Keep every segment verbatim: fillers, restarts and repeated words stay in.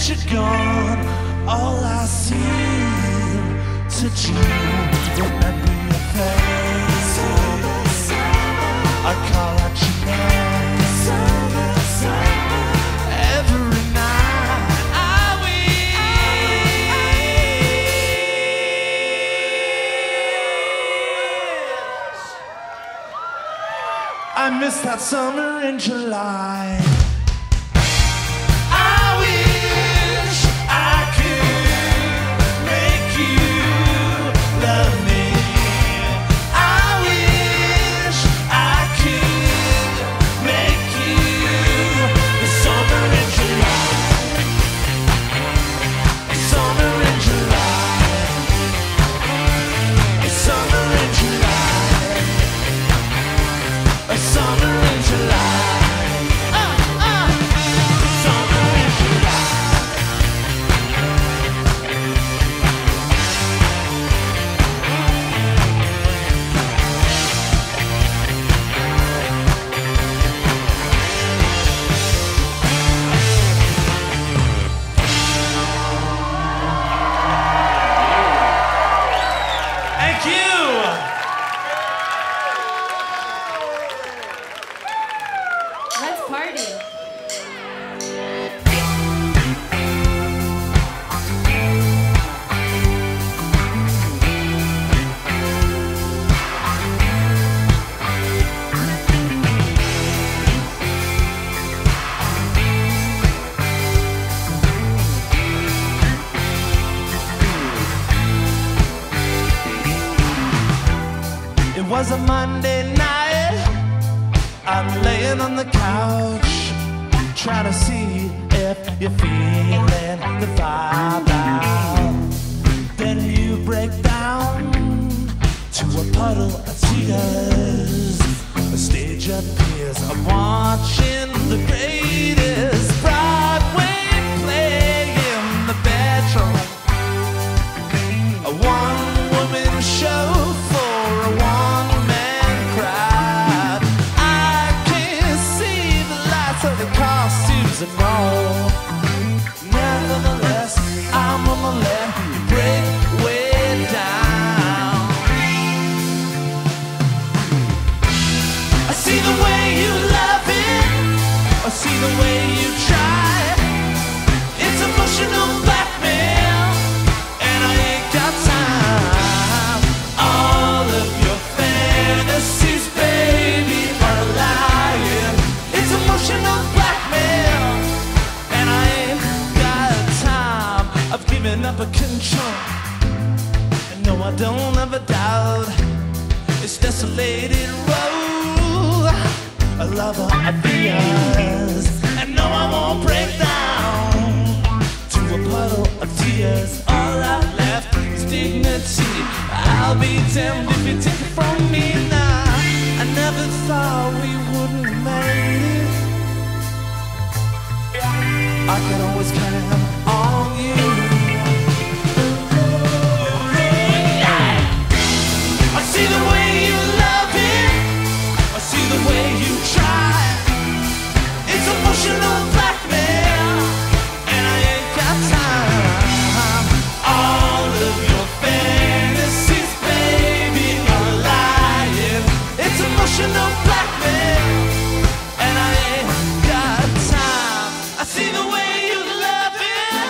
since you're gone, all I seem to do remember your face. I call out your name every night. I wish I missed that summer in July. It was a Monday night, I'm laying on the couch, trying to see if you're feeling the vibe out. Then you break down to a puddle of tears. The stage appears, I'm watching the greatest Broadway play in the bedroom. A one-woman show for a one-man crowd. I can't see the lights of the costumes and all. Nevertheless, I'm gonna let you break way down. I see the way you love it, I see the way you try. It's emotional blackmail, and I ain't got time. All of your fantasies, baby, are lying. It's emotional blackmail, and I ain't got time. I've given up a control, and no, I don't have a doubt. It's desolated road, a lover of fears, and no, I won't break down to a puddle of tears. All I've left is dignity. I'll be damned if you take it from me now. I never thought we wouldn't make it. I could always count on you. I see the way you love it, I see the way you try. It's emotional blackmail, and I ain't got time. All of your fantasies, baby, are lying. It's emotional blackmail, and I ain't got time. I see the way you love it,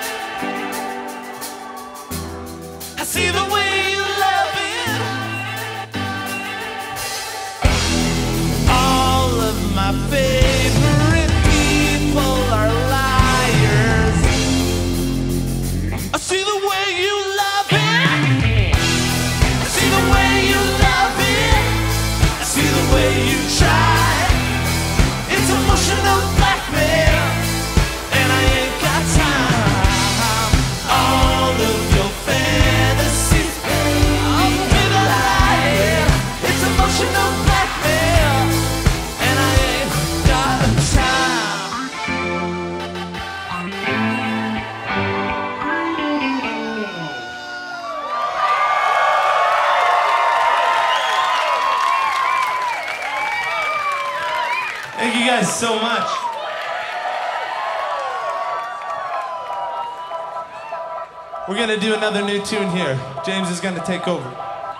I see the way you love it. All of my favorite people are liars. I see the way you love it, I see the way you love it, I see the way you try. It's emotional blackmail, and I ain't got time. All of your fantasies, baby, are lying. It's emotional blackmail, and I ain't got time. Thank you guys so much. We're gonna do another new tune here. James is gonna take over.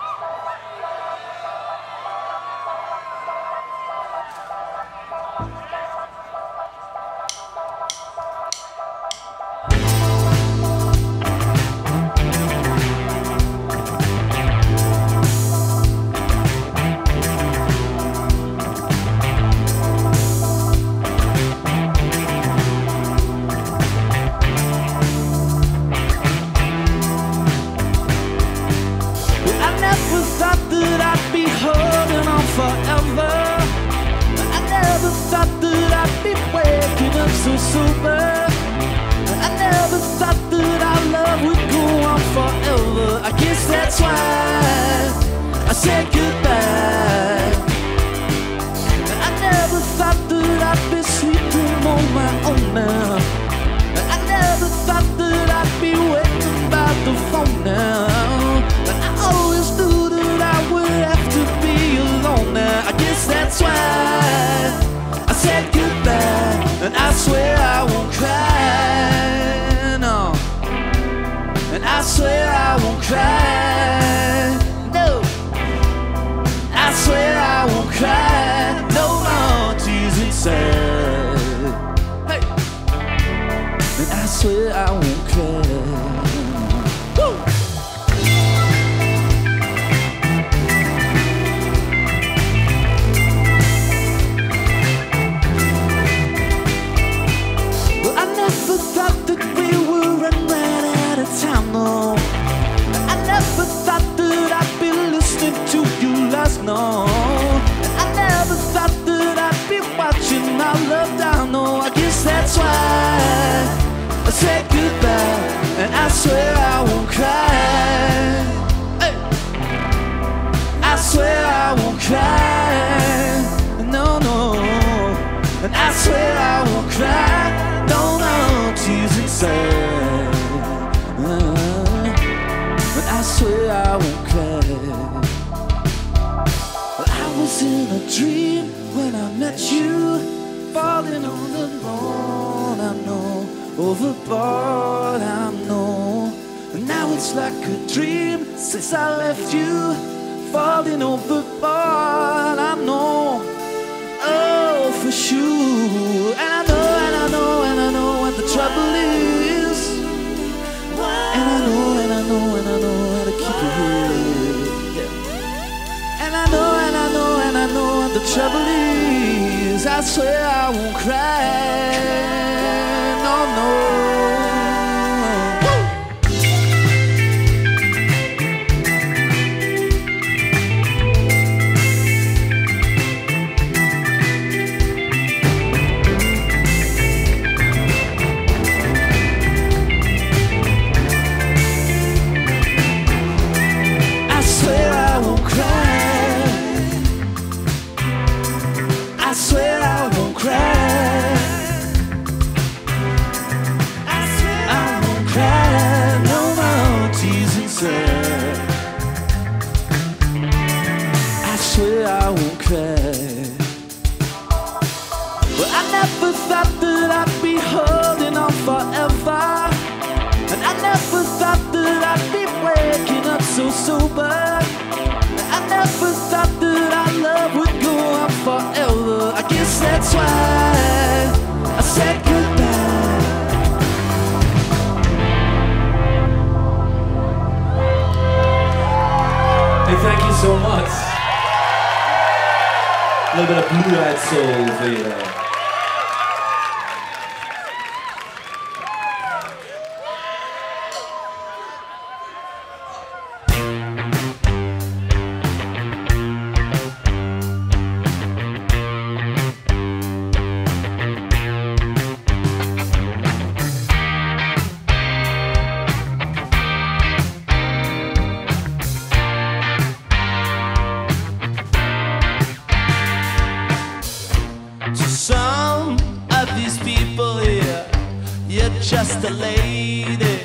Just a lady,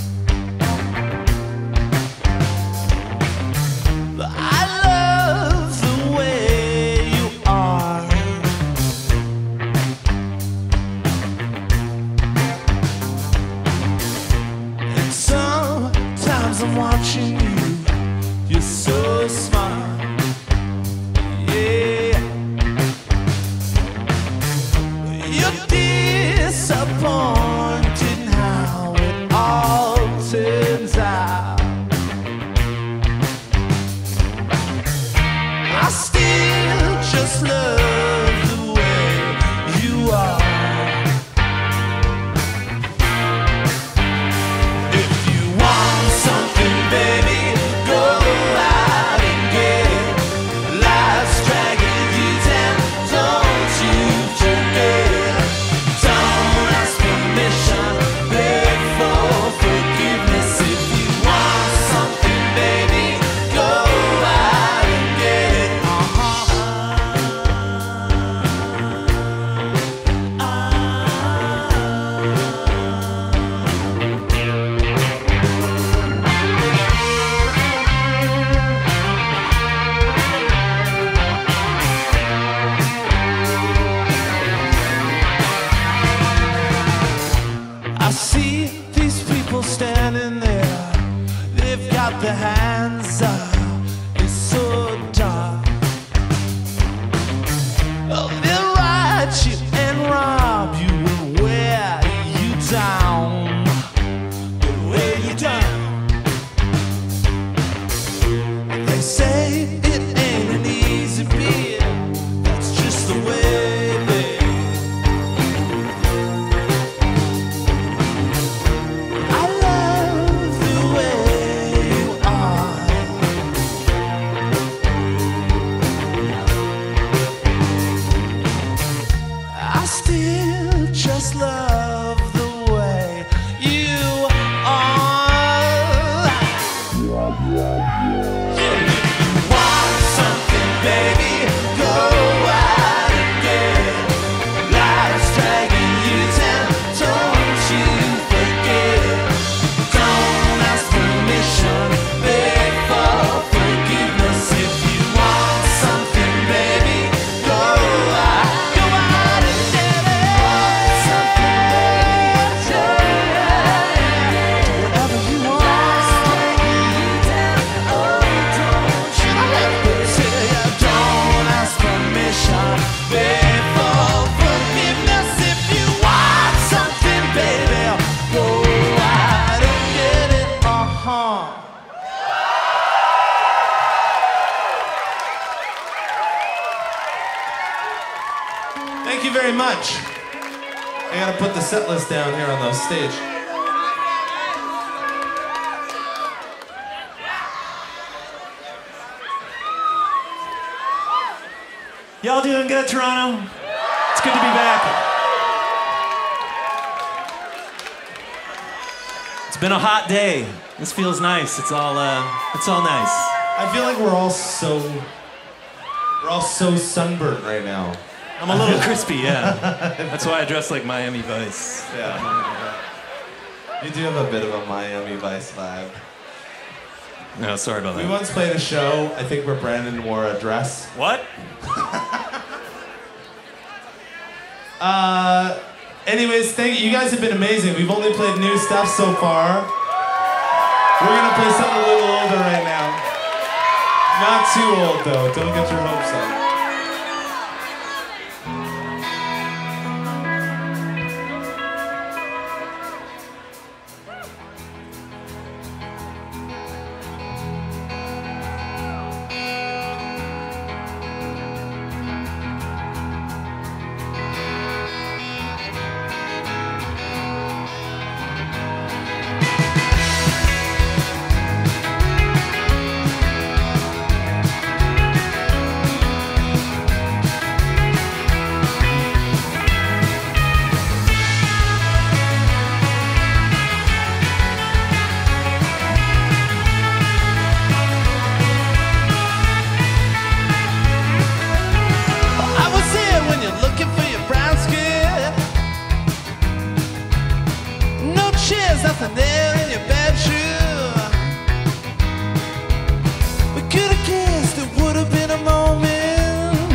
but I love the way you are. And some I'm watching you. You're so smart, yeah. You're disappointing how it all turns out. I still just love the way you are. If you want something, baby, go out and get it. Life's dragging you down, don't you forget it. Don't ask permission, beg for forgiveness. If you want something, baby, go out and get it. I see these people standing there. They've got their hands up. It's so dark. Oh, they'll ride you and rob you and wear you down. They'll wear you down. They say it ain't an easy beat. That's just the way they. I love the way you are. I still just love the way you are. Want something, baby? Go out and get it. Life's dragging you down, don't you forget it. Don't ask permission, beg for forgiveness. If you want something, baby, go out, go out and get it. Want something, baby, go out and get it. Whatever you want. Life's dragging you down, oh, don't you let me tell ya. Don't ask permission, beg for forgiveness. If you want something, baby, go out and get it. Uh-huh. Thank you very much. I gotta put the set list down here on the stage. Y'all doing good, Toronto? It's good to be back. It's been a hot day. This feels nice. It's all, uh, it's all nice. I feel like we're all so we're all so sunburnt right now. I'm a little crispy, yeah. That's why I dress like Miami Vice. Yeah. You do have a bit of a Miami Vice vibe. No, sorry about We that. once played a show, I think, where Brandon wore a dress. What? Uh, anyways, thank you. You guys have been amazing. We've only played new stuff so far. We're gonna play something a little older right now. Not too old though. Don't get your hopes up. There's nothing there in your bedroom. We could have kissed, it would have been a moment.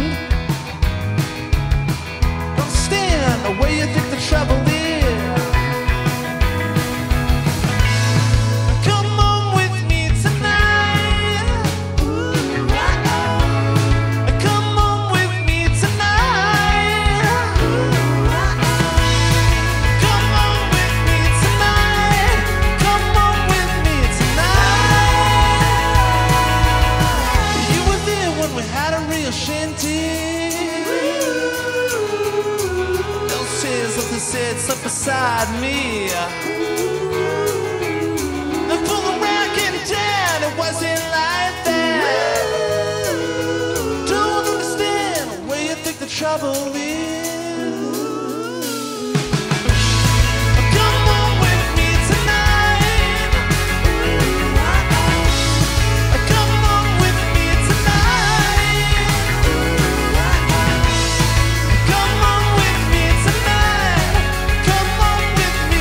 Don't stand the way you think the trouble is. Come on with inside me. And pull around, getting down, it wasn't like that. Don't understand where you think the trouble is. Come on with me tonight. Come on with me tonight. Come on with me tonight. Come on with me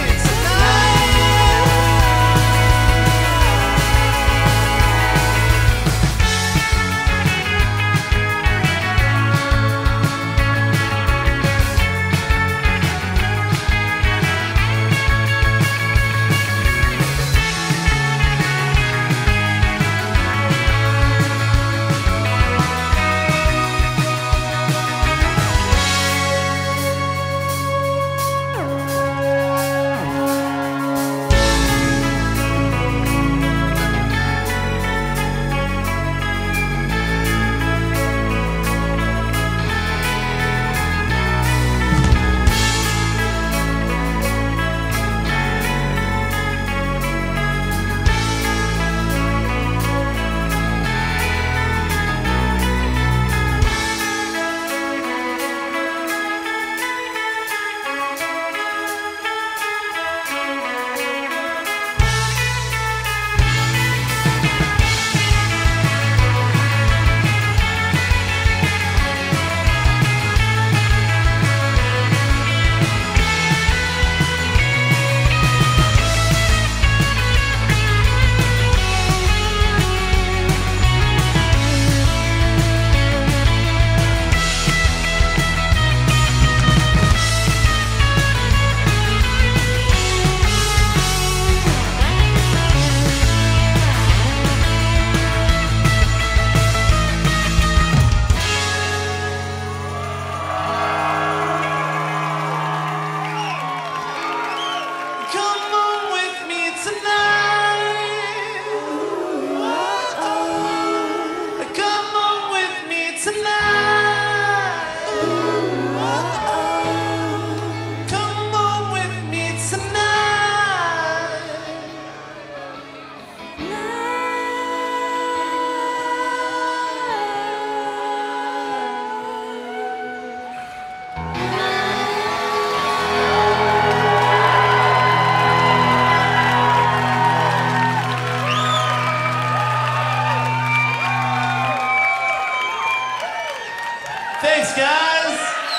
Thanks, guys.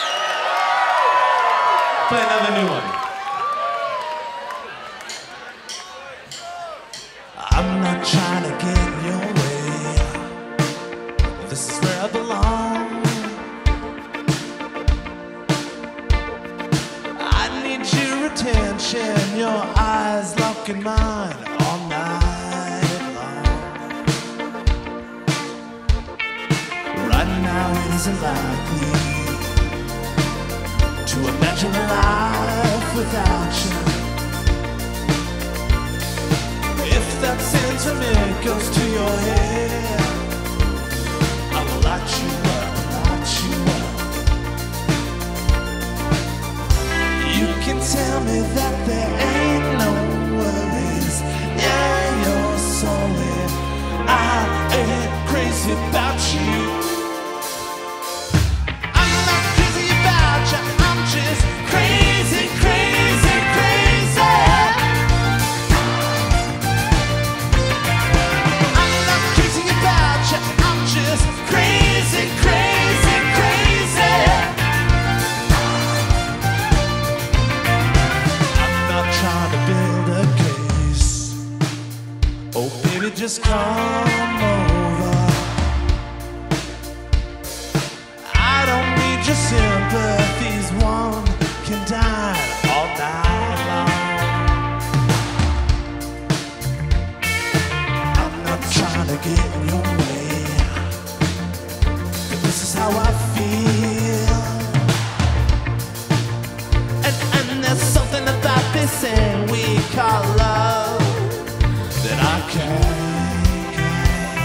Play another new one. I'm not trying to get in your way. This is where I belong. I need your attention, your eyes locked in mine all night long. Right now it isn't likely to imagine a life without you. If that sentiment goes to your head, I will light you up, light you up. You can tell me that there ain't no worries. Yeah, you're solid. I ain't crazy about you. I'm not crazy about you. I'm just crazy, crazy, crazy. I'm not crazy about you. I'm just crazy, crazy, crazy. I'm not trying to build a case. Oh, baby, just come over. I don't need your sympathies. One can die all night long. I'm not trying to get in your way, but this is how I feel. And, and there's something about this thing we call love that I can't,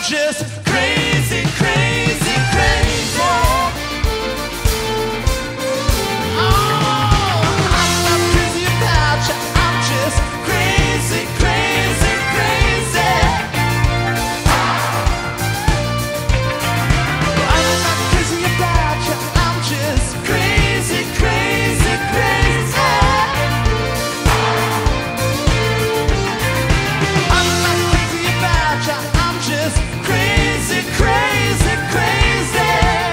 just crazy, crazy, crazy. Oh, I'm not crazy about you. I'm just crazy, crazy, crazy. I'm not crazy about you. I'm just crazy, crazy, crazy. I'm not crazy about you. I'm just crazy, crazy, crazy.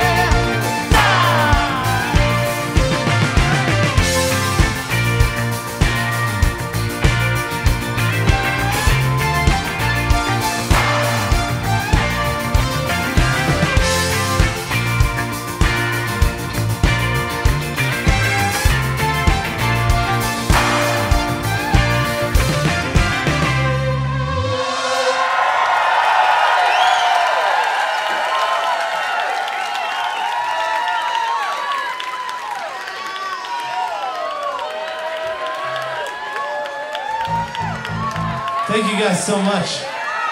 Thank you guys so much.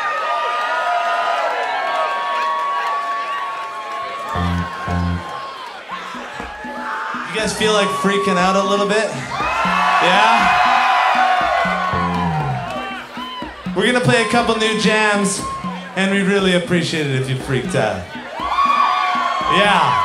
You guys feel like freaking out a little bit? Yeah? We're gonna play a couple new jams, and we'd really appreciate it if you freaked out. Yeah.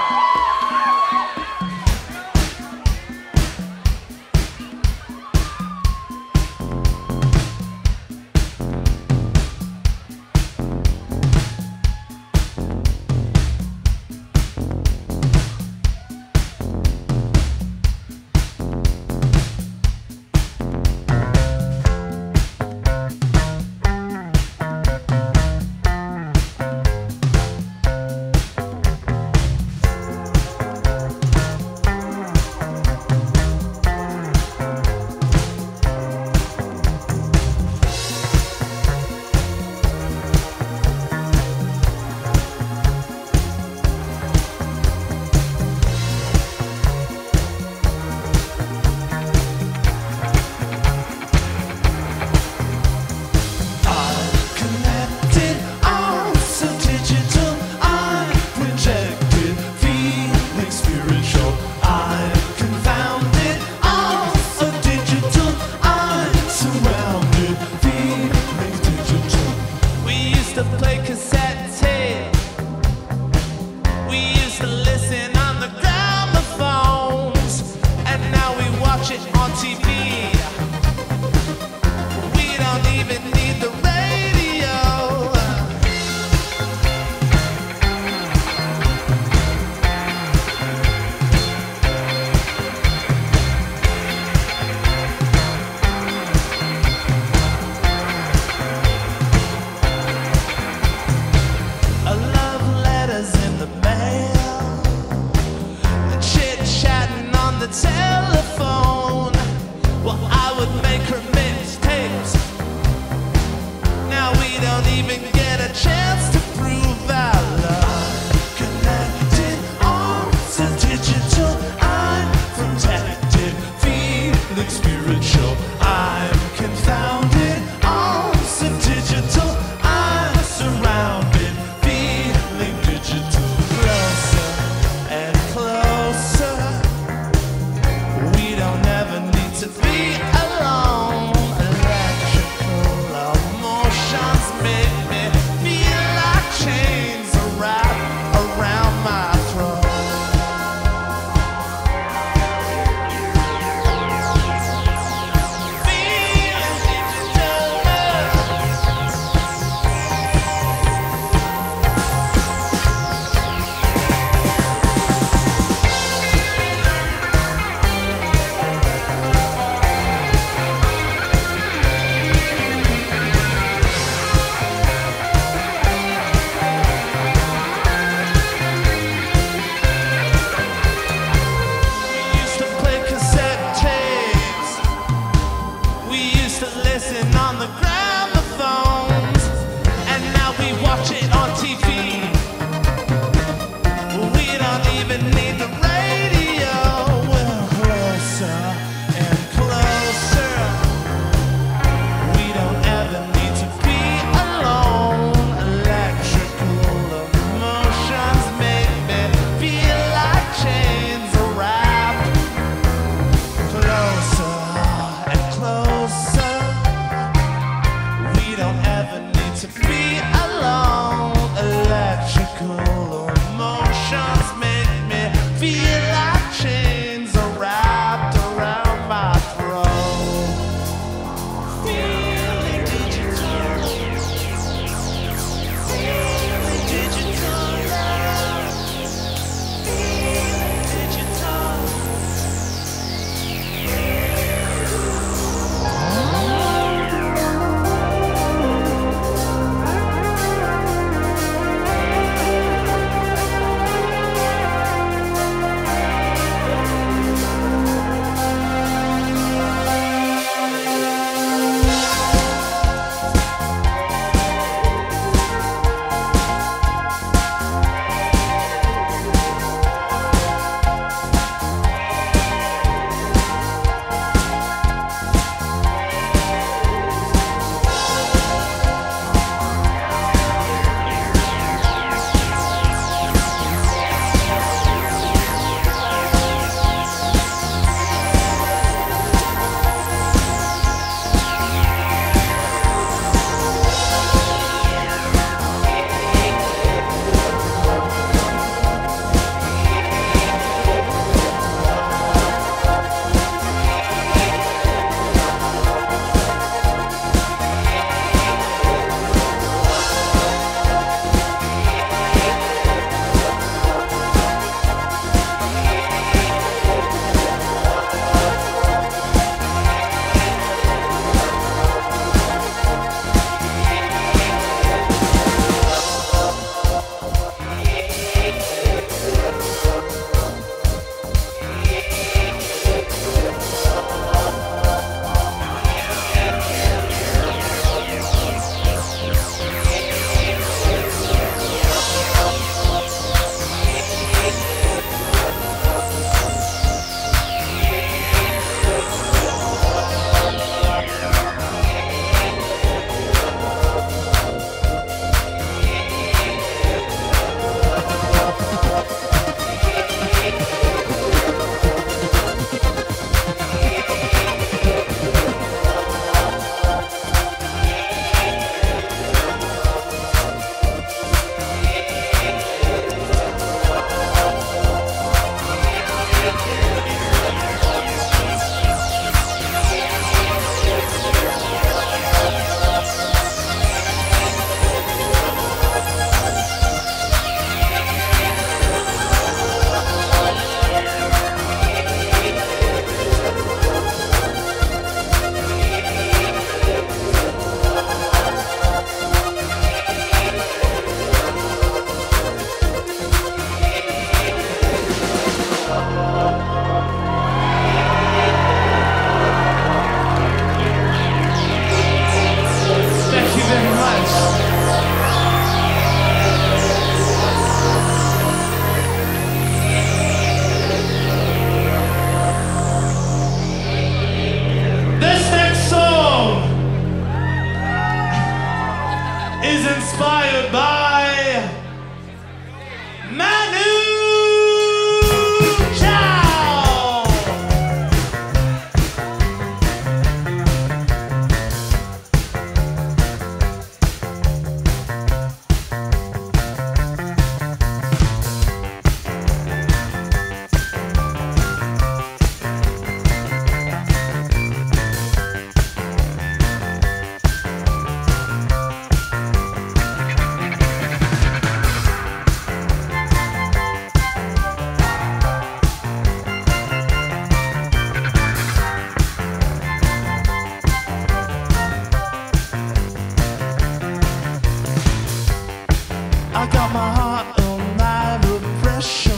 I got my heart on my repression.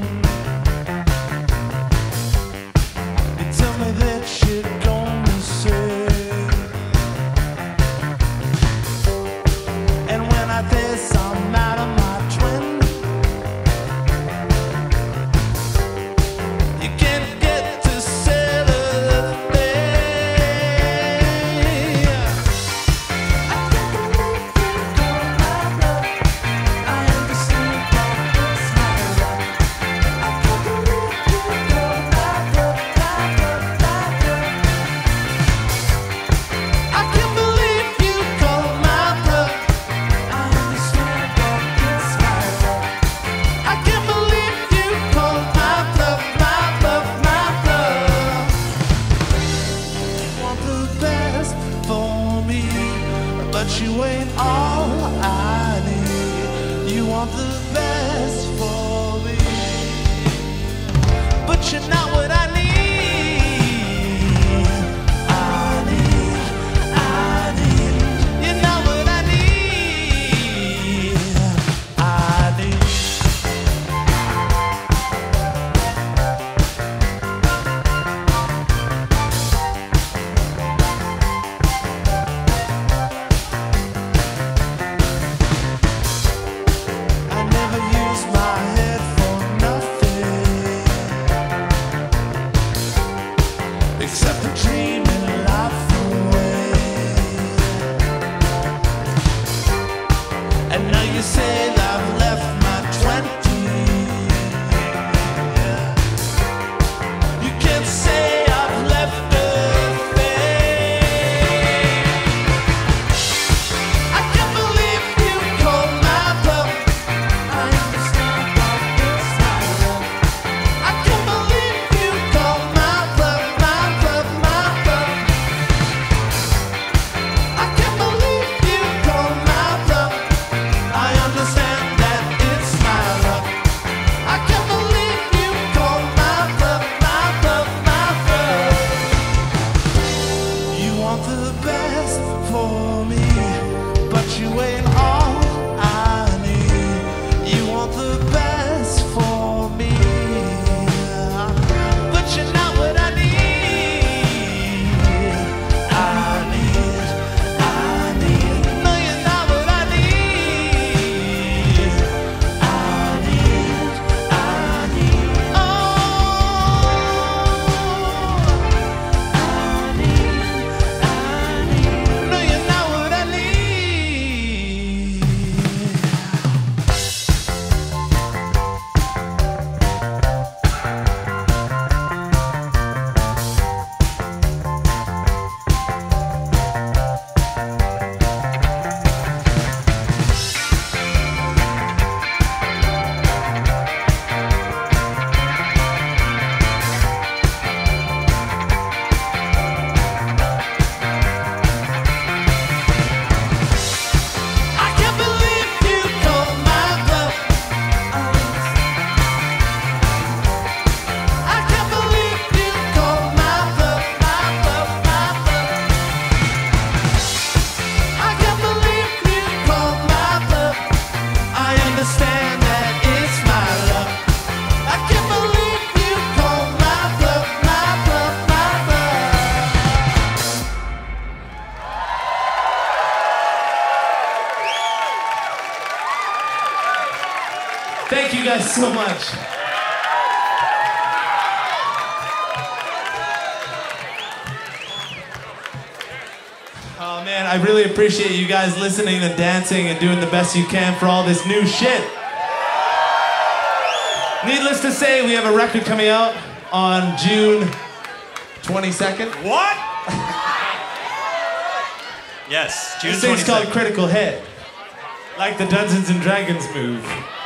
You tell me that you're gonna say, and when I dance I'm out of my twin. You can't get to settle the day. I can't believe you call my bluff. I understand that it's my luck. I can't believe you call my bluff, my bluff, my bluff. I can't believe you call my bluff. I understand that it's my luck. I can't believe you call my bluff, my bluff, my bluff. You want the best for me, but you ain't all I need. You want the best for me, but you're not what I need. I need, I need. You're not what I need. I need. I never use my head for nothing, except for dreaming life away. And now you say that I've left my twenties. You can't say I've left a thing. I can't believe you call my bluff. I understand that it's my luck. I can't believe you call my bluff, my bluff, my bluff. I can't believe you call my bluff. I understand that it's my luck. I can't believe you call my bluff, my bluff, my bluff. You want the best for me, but you ain't all I need. You want the best for me, but you're not what I need. I need, I need. No, you're not what I need. I need, I need. Oh, I need, I need. No, you're not what I need. I can't believe you call my bluff. I can't believe you call my bluff, my bluff, my bluff. I can't believe you call my bluff. I understand that it's my luck. I can't believe you call my bluff, my bluff, my bluff. Thank you guys so much. Oh man, I really appreciate you guys listening and dancing and doing the best you can for all this new shit. Needless to say, we have a record coming out on June twenty-second. What? Yes, June This thing's called twenty-second. Critical Hit. Like the Dungeons and Dragons move.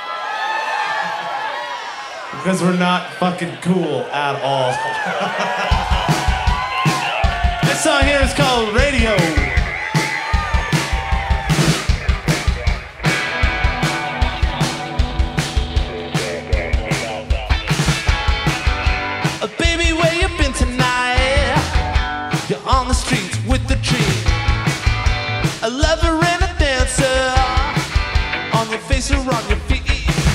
Because we're not fucking cool at all. This song here is called Radio. Uh, baby, where you been tonight? You're on the streets with the tree. A lover and a dancer on your face or on your feet.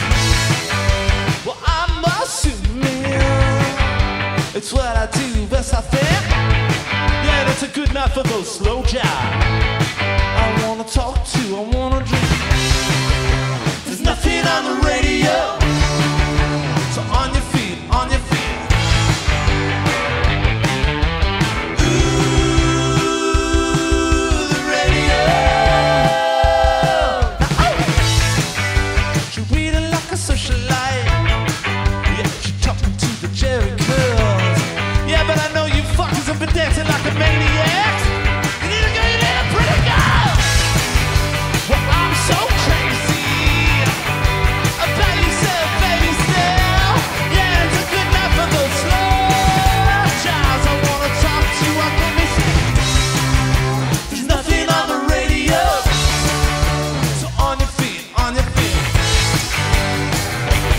Well, I'm a superman. It's what I do best, I think. Yeah, that's a good night for those slow jobs. I wanna talk to, I wanna drink. There's nothing on the radio. So on your feet, on your feet. I've been dancing like a maniac. You need to go, you need a pretty girl. Well, I'm so crazy about yourself, baby, still. Yeah, it's a good night for those slow jobs. I wanna talk to you, I can be seen. There's nothing on the radio. So on your feet, on your feet.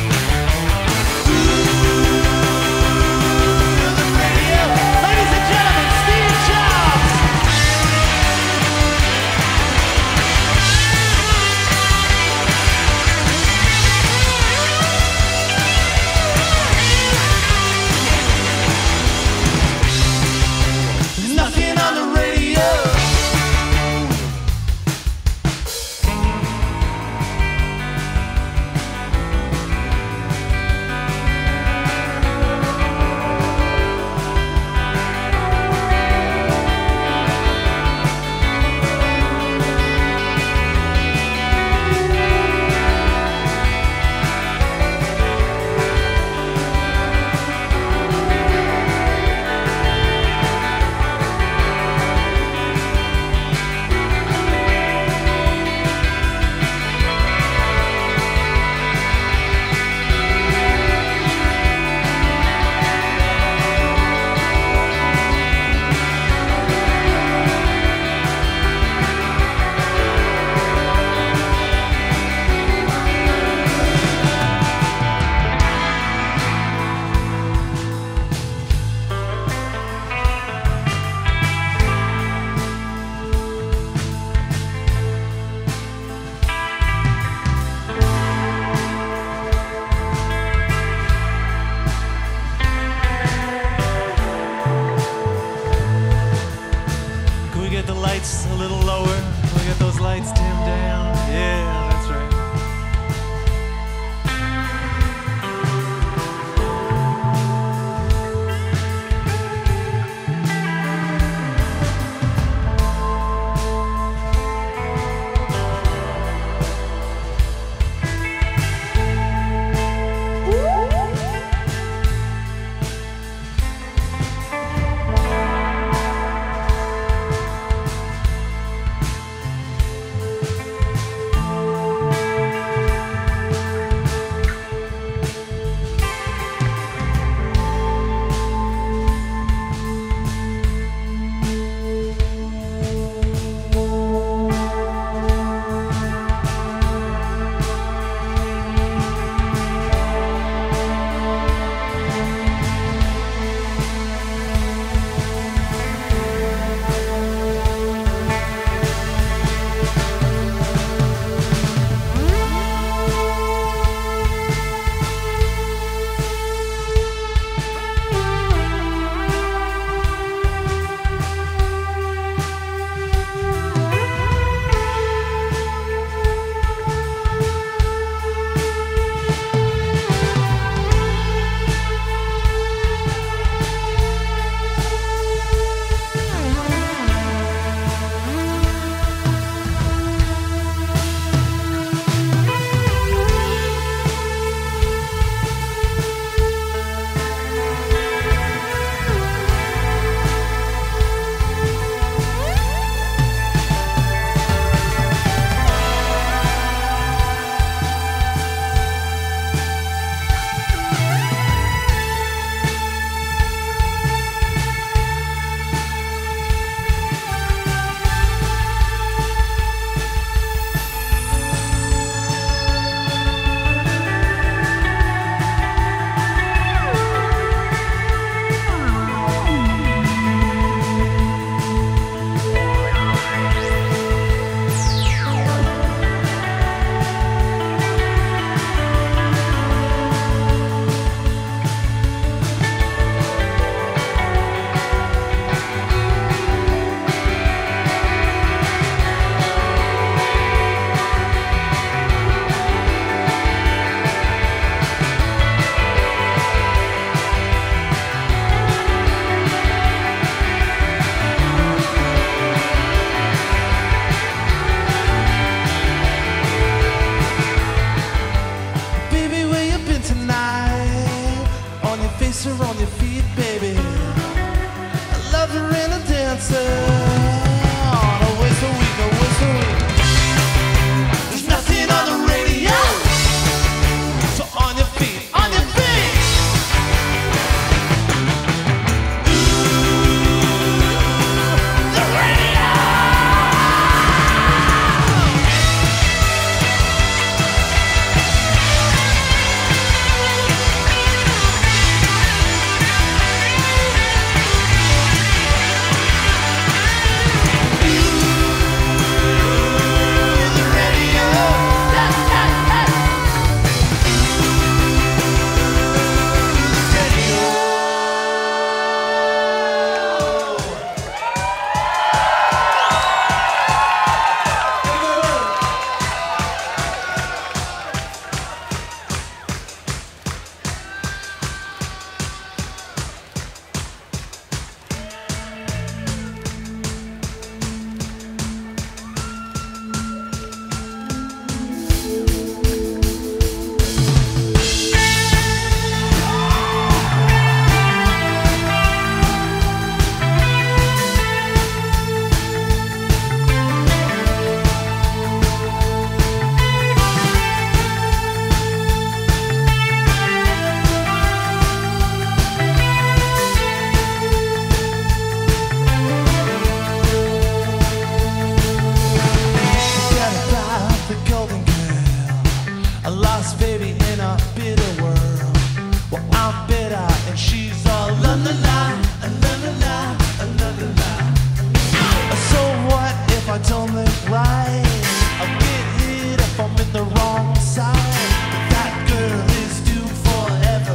A lost baby in a bitter world. Well, I'm bitter and she's all la la la, la la la, la la la. So what if I don't look right? I'll get hit if I'm in the wrong side. But that girl is doomed forever.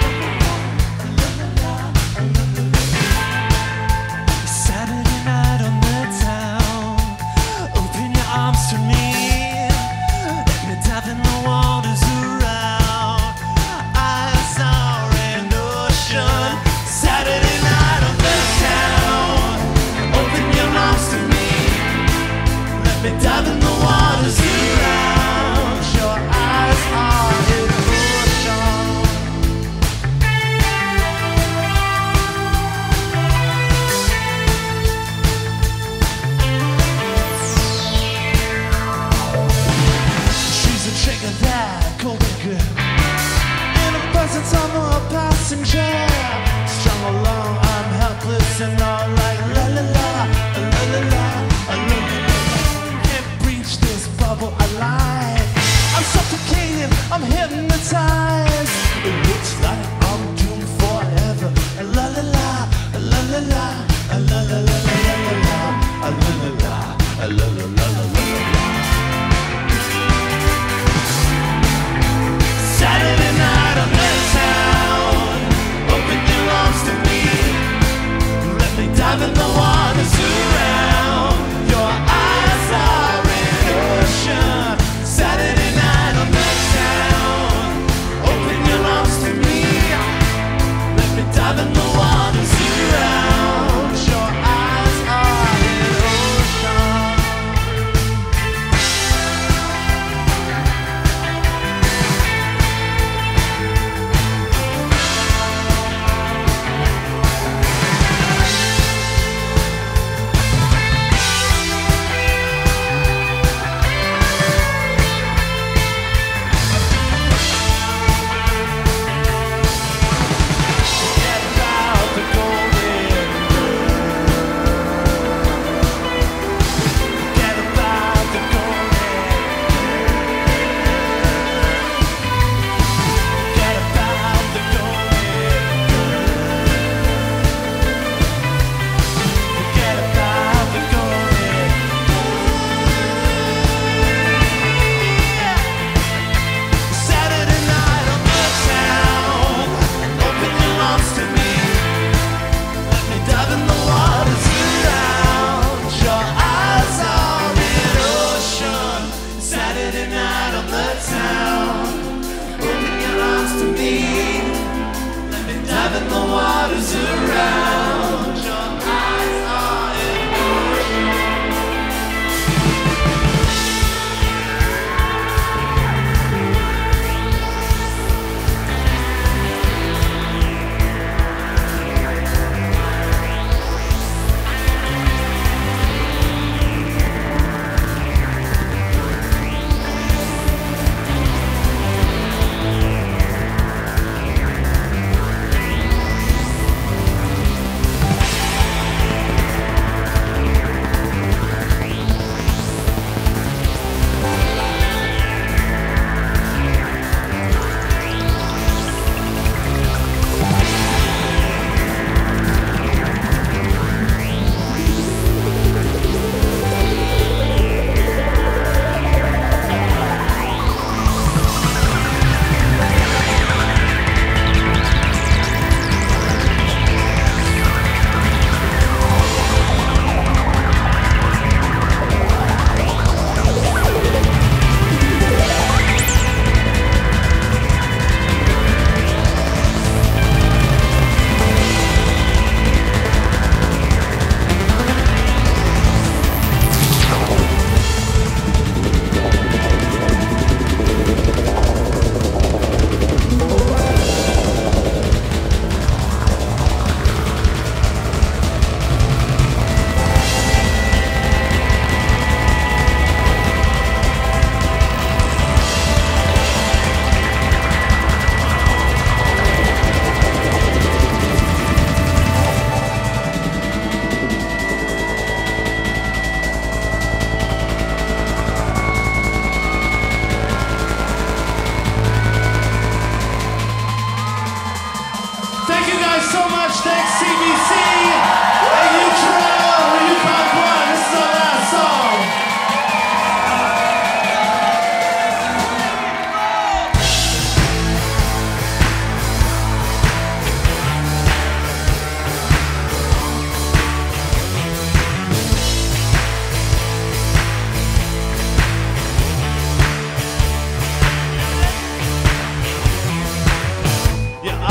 Saturday night on the town. Open your arms to me. Let me dive in the waters around. Eyes are an ocean. Saturday night on the town. Open your arms to me. Let me dive in the waters around. Your eyes are an ocean. She's a trick of that golden girl. In a presence I'm a passenger. Strung along, I'm helpless and all like la la la, la la la, la la la. Can't breach this bubble alive. I'm suffocating, I'm hypnotized. It looks like I'm doomed forever. La la la, la la la, la la la la la la la, la la la, la la la la la. Saturday night on the town. Open your arms to me. Let me dive in the waters around. Your eyes are an ocean. Saturday night on the town.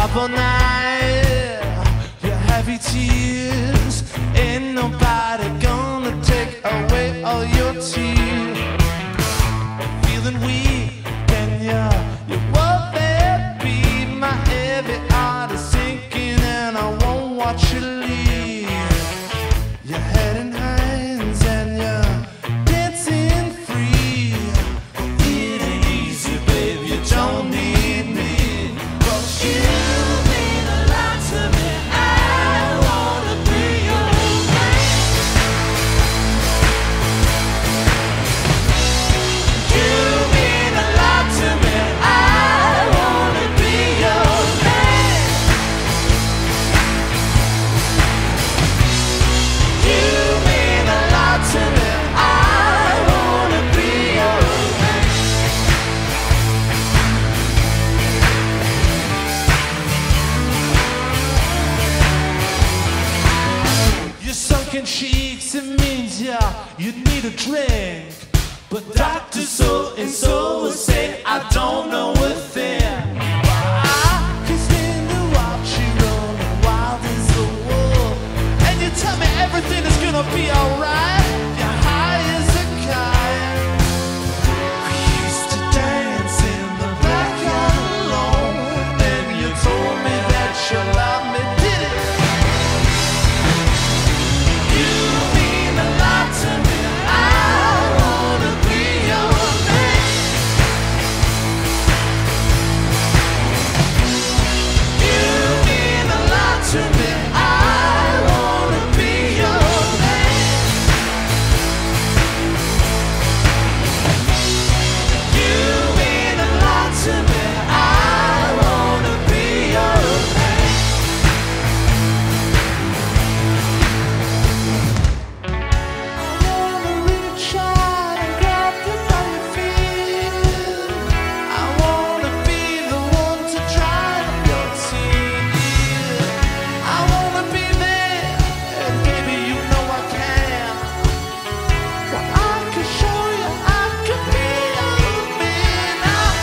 up all night, your heavy tears. Ain't nobody gonna take away all your tears. Feeling weak, and you, you won't let be. My heavy heart is sinking, and I won't watch you leave. Your head in hands, and you're dancing free. It ain't easy, babe, you don't need me, but you mean a lot to me. I wanna be your man. You mean a lot to me. I wanna be your man. You mean a lot to me. I wanna be your man. Your sunken cheeks, it means yeah, you need a drink. But Doctor So and So will say I don't know a thing. But I can stand to watch you running wild as a wolf, and you tell me everything is gonna be alright. You're high as a kite. We used to dance in the backyard alone, and you told me that you love me, did it? You mean a lot to me. I wanna be your man. You mean a lot to me. I wanna be your man. You mean a lot to me. I wanna be your man. I wanna reach out and grab you by your feet. I wanna be the one to dry up your tears. I wanna be there, and baby, you know I can. Well, I can show you I can be your man.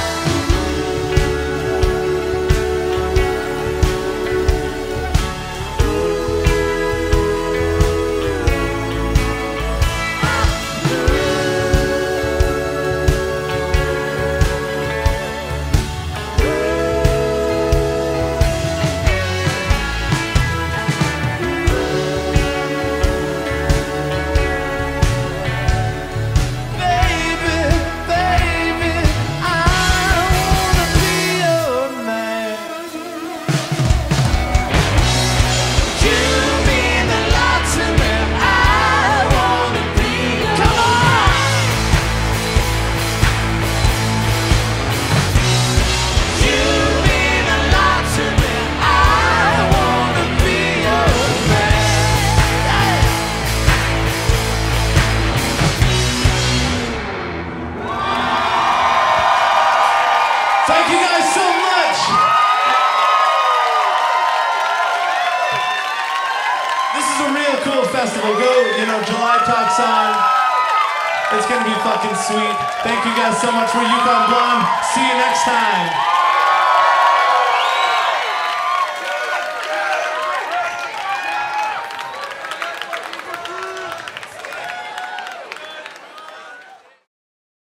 Baby, baby, I wanna be your man. You mean a lot to me. I wanna be your Come on! You mean a lot to me. I wanna be your man. Thank you guys so much. This is a real cool festival. Go, you know, July Talks on. It's gonna be fucking sweet. Thank you guys so much for Yukon Blonde. See you next time.